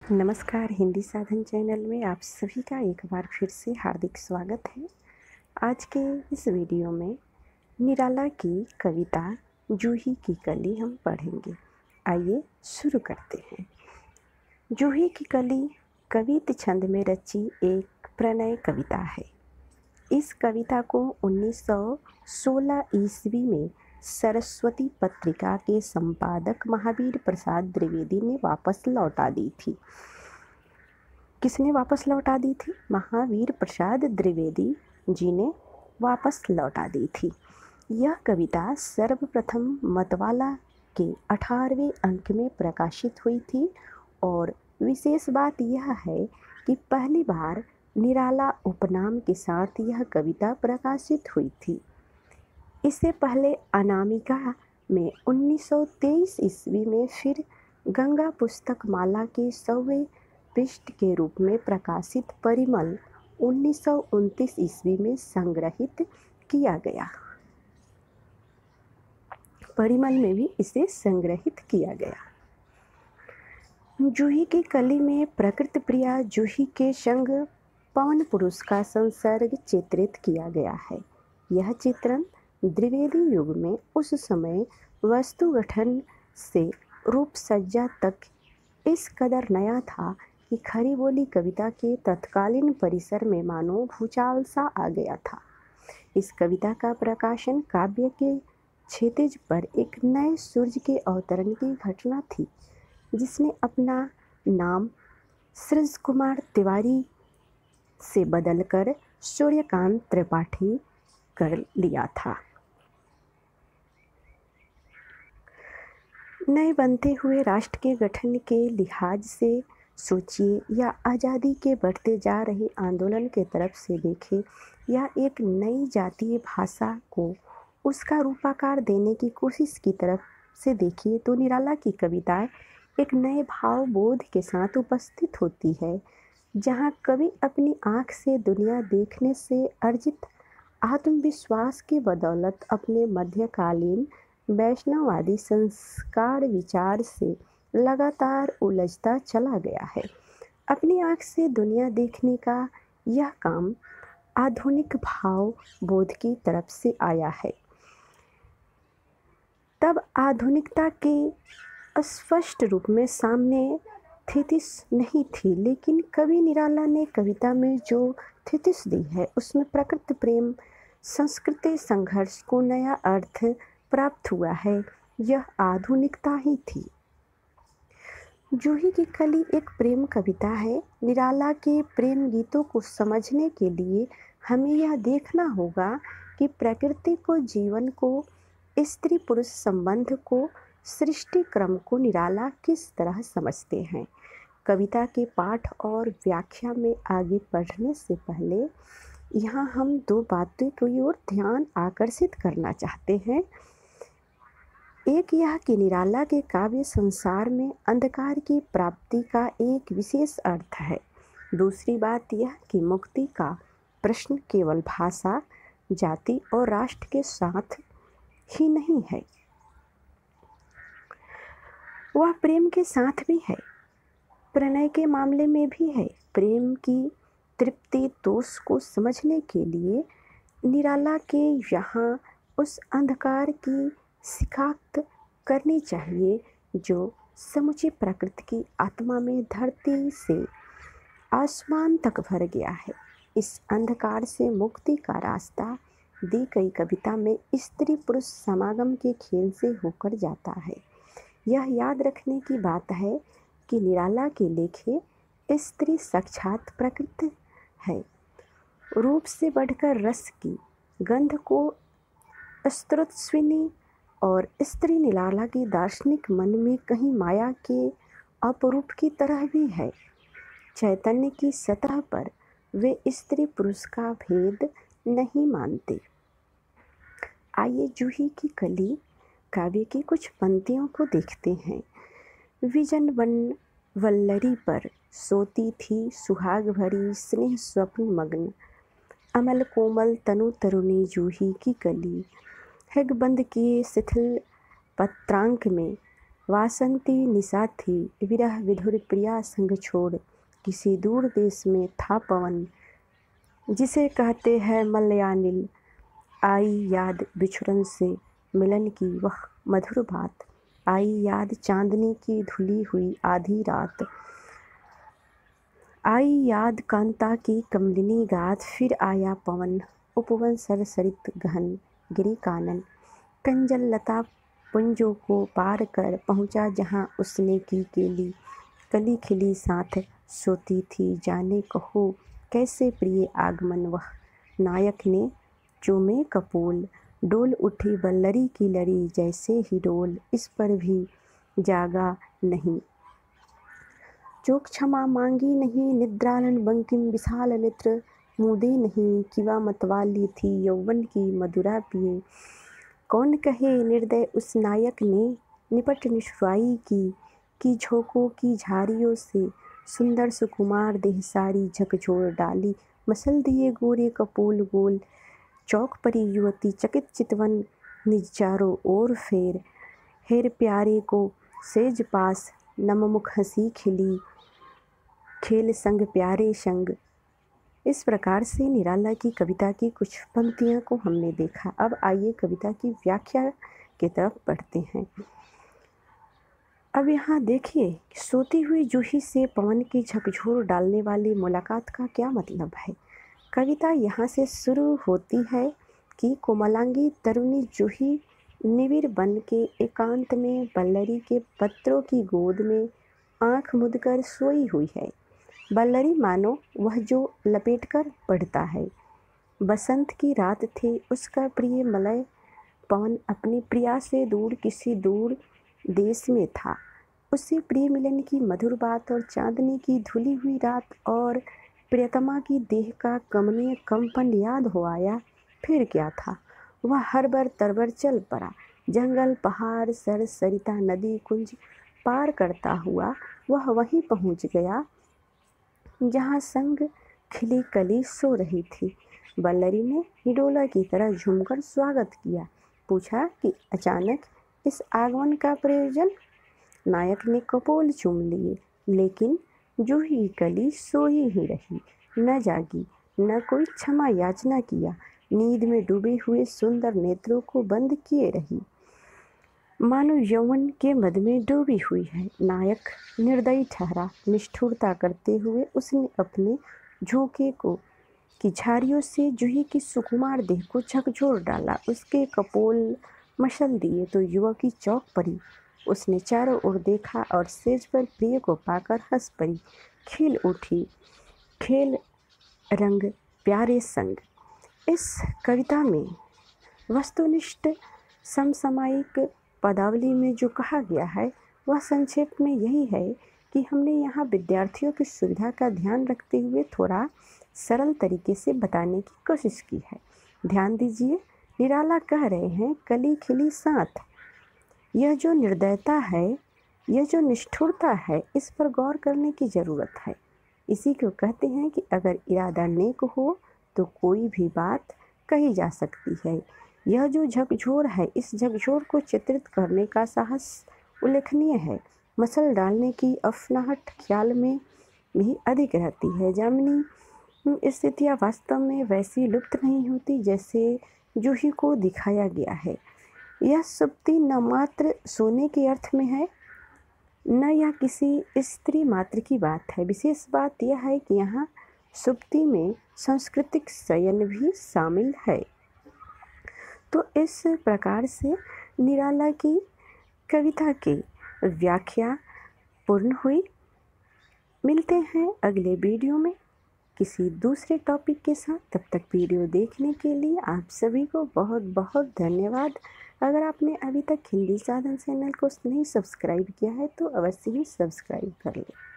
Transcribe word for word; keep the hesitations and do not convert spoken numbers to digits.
नमस्कार, हिंदी साधन चैनल में आप सभी का एक बार फिर से हार्दिक स्वागत है। आज के इस वीडियो में निराला की कविता जूही की कली हम पढ़ेंगे। आइए शुरू करते हैं। जूही की कली कवित छंद में रची एक प्रणय कविता है। इस कविता को उन्नीस सौ सोलह ईस्वी में सरस्वती पत्रिका के संपादक महावीर प्रसाद द्विवेदी ने वापस लौटा दी थी। किसने वापस लौटा दी थी? महावीर प्रसाद द्विवेदी जी ने वापस लौटा दी थी। यह कविता सर्वप्रथम मतवाला के अठारहवें अंक में प्रकाशित हुई थी और विशेष बात यह है कि पहली बार निराला उपनाम के साथ यह कविता प्रकाशित हुई थी। इससे पहले अनामिका में उन्नीस सौ तेईस ईस्वी में, फिर गंगा पुस्तक माला के सौवें पृष्ठ के रूप में प्रकाशित परिमल उन्नीस सौ उनतीस ईस्वी में संग्रहित किया गया। परिमल में भी इसे संग्रहित किया गया। जूही की कली में प्रकृति प्रिया जूही के संग पवन पुरुष का संसर्ग चित्रित किया गया है। यह चित्रण द्विवेदी युग में उस समय वस्तु गठन से रूप सज्जा तक इस कदर नया था कि खरी बोली कविता के तत्कालीन परिसर में मानो भूचाल सा आ गया था। इस कविता का प्रकाशन काव्य के क्षितिज पर एक नए सूर्य के अवतरण की घटना थी, जिसने अपना नाम सृज कुमार तिवारी से बदलकर सूर्यकांत त्रिपाठी कर लिया था। नए बनते हुए राष्ट्र के गठन के लिहाज से सोचिए या आज़ादी के बढ़ते जा रहे आंदोलन के तरफ से देखें या एक नई जातीय भाषा को उसका रूपाकार देने की कोशिश की तरफ से देखिए, तो निराला की कविताएं एक नए भाव बोध के साथ उपस्थित होती है, जहां कवि अपनी आँख से दुनिया देखने से अर्जित आत्मविश्वास की बदौलत अपने मध्यकालीन वैष्णववादी संस्कार विचार से लगातार उलझता चला गया है। अपनी आँख से दुनिया देखने का यह काम आधुनिक भाव बोध की तरफ से आया है। तब आधुनिकता के स्पष्ट रूप में सामने थीसिस नहीं थी, लेकिन कवि निराला ने कविता में जो थीसिस दी है उसमें प्रकृति प्रेम, संस्कृति संघर्ष को नया अर्थ प्राप्त हुआ है। यह आधुनिकता ही थी। जूही की कली एक प्रेम कविता है। निराला के प्रेम गीतों को समझने के लिए हमें यह देखना होगा कि प्रकृति को, जीवन को, स्त्री पुरुष संबंध को, सृष्टि क्रम को निराला किस तरह समझते हैं। कविता के पाठ और व्याख्या में आगे बढ़ने से पहले यहाँ हम दो बातों की ओर ध्यान आकर्षित करना चाहते हैं। एक यह कि निराला के काव्य संसार में अंधकार की प्राप्ति का एक विशेष अर्थ है। दूसरी बात यह कि मुक्ति का प्रश्न केवल भाषा, जाति और राष्ट्र के साथ ही नहीं है, वह प्रेम के साथ भी है, प्रणय के मामले में भी है। प्रेम की तृप्ति दोष को समझने के लिए निराला के यहाँ उस अंधकार की शिकायत करनी चाहिए जो समुची प्रकृति की आत्मा में धरती से आसमान तक भर गया है। इस अंधकार से मुक्ति का रास्ता दी गई कविता में स्त्री पुरुष समागम के खेल से होकर जाता है। यह याद रखने की बात है कि निराला के लेखे स्त्री साक्षात प्रकृति है। रूप से बढ़कर रस की गंध को स्त्रोतस्विनी और स्त्री निराला की दार्शनिक मन में कहीं माया के अपरूप की तरह भी है। चैतन्य की सतह पर वे स्त्री पुरुष का भेद नहीं मानते। आइए जूही की कली काव्य की कुछ पंक्तियों को देखते हैं। विजन वन वल्लरी पर सोती थी सुहाग भरी स्नेह स्वप्न मग्न, अमल कोमल तनु तरुणी जूही की कली। हिगबंद किए शिथिल पत्रांक में वासंती निशा थी, विरह विधुर प्रिया संग छोड़, किसी दूर देश में था पवन, जिसे कहते हैं मलयानिल। आई याद बिछुड़न से मिलन की वह मधुर बात, आई याद चांदनी की धुली हुई आधी रात, आई याद कांता की कमलिनी गाथ, फिर आया पवन उपवन सरसरित गहन गिरी कानन, कंजल लता पुंजों को पार कर पहुँचा जहाँ उसने की केली, कली खिली साथ सोती थी जाने कहो कैसे प्रिय आगमन वह, नायक ने चूमे कपोल, डोल उठी बल्लरी की लड़ी जैसे ही डोल, इस पर भी जागा नहीं, चोक क्षमा मांगी नहीं, निद्रालन बंकिम विशाल नेत्र मूदे नहीं, किवा मतवाली थी यौवन की मधुरा पिए, कौन कहे निर्दय उस नायक ने निपट निष्ठुराई की, कि झोंकों की झारियों से सुंदर सुकुमार देह सारी झकझोर डाली, मसल दिए गोरे कपोल गोल, चौक परी युवती चकित चितवन निज चारों ओर फेर, हेर प्यारे को सेज पास नममुख हंसी खिली, खेल संग प्यारे संग। इस प्रकार से निराला की कविता की कुछ पंक्तियों को हमने देखा। अब आइए कविता की व्याख्या की तरफ बढ़ते हैं। अब यहाँ देखिए, सोती हुई जूही से पवन की झकझोर डालने वाली मुलाकात का क्या मतलब है। कविता यहाँ से शुरू होती है कि कोमलांगी तरुणी जूही निविर बन के एकांत में बल्लरी के पत्रों की गोद में आँख मूंदकर सोई हुई है। बल्लरी मानो वह जो लपेटकर पढ़ता है। बसंत की रात थी, उसका प्रिय मलय पवन अपनी प्रिया से दूर किसी दूर देश में था। उससे प्रिय मिलन की मधुर बात और चांदनी की धुली हुई रात और प्रियतमा की देह का कमनीय कंपन याद हो आया। फिर क्या था, वह हरबर तरबर चल पड़ा। जंगल, पहाड़, सर सरिता, नदी, कुंज पार करता हुआ वह वहीं पहुंच गया जहां संग खिली कली सो रही थी। बल्लरी ने हिडोला की तरह झूमकर स्वागत किया। पूछा कि अचानक इस आगमन का प्रयोजन। नायक ने कपोल चूम लिए, लेकिन जूही कली सोई ही रही, न जागी, न कोई क्षमा याचना किया। नींद में डूबे हुए सुंदर नेत्रों को बंद किए रही, मानो यौवन के मद में डूबी हुई है। नायक निर्दयी ठहरा। निष्ठुरता करते हुए उसने अपने झोंके को की झारियों से जूही की सुकुमार देह को झकझोर डाला। उसके कपोल मसल दिए तो युवती चौक पड़ी। उसने चारों ओर देखा और सेज पर प्रिय को पाकर हंस पड़ी। खिल उठी, खेल रंग प्यारे संग। इस कविता में वस्तुनिष्ठ समसामयिक पदावली में जो कहा गया है वह संक्षेप में यही है कि हमने यहाँ विद्यार्थियों की सुविधा का ध्यान रखते हुए थोड़ा सरल तरीके से बताने की कोशिश की है। ध्यान दीजिए, निराला कह रहे हैं कली खिली साथ। यह जो निर्दयता है, यह जो निष्ठुरता है, इस पर गौर करने की ज़रूरत है। इसी को कहते हैं कि अगर इरादा नेक हो तो कोई भी बात कही जा सकती है। यह जो झकझोर है, इस झकझोर को चित्रित करने का साहस उल्लेखनीय है। मसल डालने की अफनाहट ख्याल में भी अधिक रहती है। जामिनी स्थितियाँ वास्तव में वैसी लुप्त नहीं होती जैसे जूही को दिखाया गया है। यह सुप्ति न मात्र सोने के अर्थ में है, न यह किसी स्त्री मात्र की बात है। विशेष बात यह है कि यहाँ सुप्ति में सांस्कृतिक शयन भी शामिल है। तो इस प्रकार से निराला की कविता की व्याख्या पूर्ण हुई। मिलते हैं अगले वीडियो में किसी दूसरे टॉपिक के साथ। तब तक वीडियो देखने के लिए आप सभी को बहुत बहुत धन्यवाद। अगर आपने अभी तक हिंदी साधन चैनल को नहीं सब्सक्राइब किया है तो अवश्य ही सब्सक्राइब कर लें।